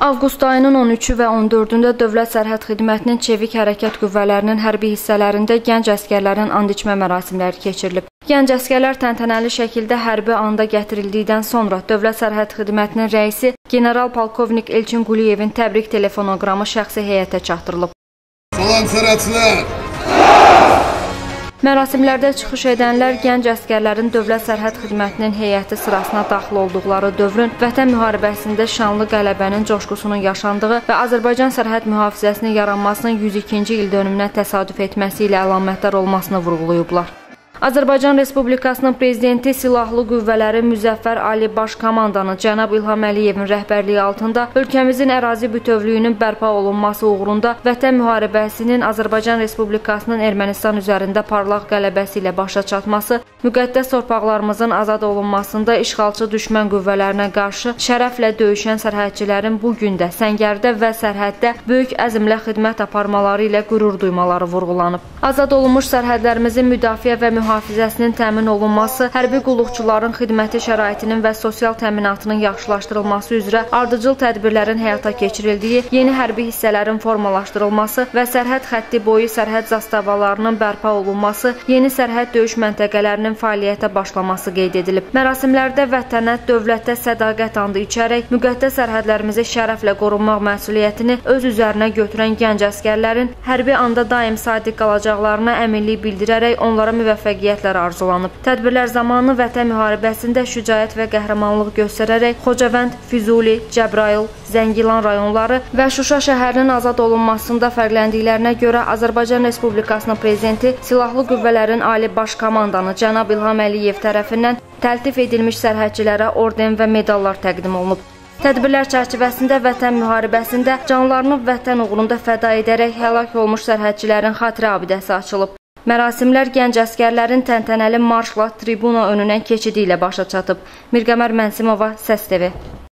Avqust ayının 13-ü və 14-də Dövlət Sərhəd Xidmətinin Çevik Hərəkət Qüvvələrinin hərbi hissələrində gənc əsgərlərin and içmə mərasimləri keçirilib. Gənc əsgərlər təntənəli şəkildə hərbi anda gətirildikdən sonra Dövlət Sərhəd Xidmətinin rəisi general-polkovnik Elçin Quliyevin təbrik telefonoqramı şəxsi heyətə çatdırılıb. Salam sərhədçilər! Mərasimlərdə çıxış edənlər gənc əsgərlərin Dövlət Sərhəd Xidmətinin heyəti sırasına daxil olduqları dövrün Vətən müharibəsində şanlı qələbənin coşqusunun yaşandığı və Azərbaycan sərhəd mühafizəsinin yaranmasının 102-ci il dönümünə təsadüf etməsi ilə əlamətdar olmasını vurğulayıblar. Azərbaycan Respublikasının Prezidenti Silahlı Qüvvələri Müzəffər Ali Baş Komandanı cənab İlham Əliyevin rəhbərliyi altında ölkəmizin ərazi bütövlüyünün bərpa olunması uğrunda Vətən müharibəsinin Azərbaycan Respublikasının Ermənistan üzərində parlaq qələbəsi ilə başa çatması, müqəddəs torpaqlarımızın azad olunmasında işğalçı düşmən qüvvələrinə qarşı şərəflə döyüşən sərhədçilərin bu gün də səngərdə və sərhəddə böyük əzmlə xidmət aparmaları ilə qürur duymaları vurğulanıb. Azad olunmuş sərhədlərimizin müdafiə və mühafizəsinin təmin olunması, hərbi qulluqçuların xidməti şəraitinin və sosial təminatının yaxşılaşdırılması üzrə ardıcıl tədbirlərin həyata keçirildiyi, yeni hərbi hissələrin formalaşdırılması və sərhəd xətti boyu sərhəd zastavalarının bərpa olunması, yeni sərhəd döyüş məntəqələrinin fəaliyyətə başlaması qeyd edilib. Mərasimlərdə vətənə, dövlətə sədaqət andı içərək müqəddəs sərhədlərimizi şərəflə qorunmaq məsuliyyətini öz üzərinə götürən gənc əsgərlərin hərbi anda daim sadiq qalacaqlarına əminlik bildirərək onlara müvəffəqiyyətlər arzulanıb. Tədbirlər zamanı Vətən müharibəsində şücaət və qəhrəmanlıq göstərərək Xocavənd, Füzuli, Cəbrayıl, Zəngilan rayonları və Şuşa şəhərinin azad olunmasında fərqləndiklərinə görə Azərbaycan Respublikasının Prezidenti Silahlı Qüvvələrin Ali Baş Komandanı cənab İlham Əliyev tərəfindən təltif edilmiş sərhədçilərə orden və medallar təqdim olunub. Tədbirlər çərçivəsində Vətən müharibəsində canlarını vətən uğrunda fəda edərək həlak olmuş sərhədçilərin xatirə abidəsi açılıb. Mərasimlər gənc əsgərlərin təntənəli marşla tribuna önünə keçidi ilə başa çatıb. Mirqəmər Mənsimova, Səs TV.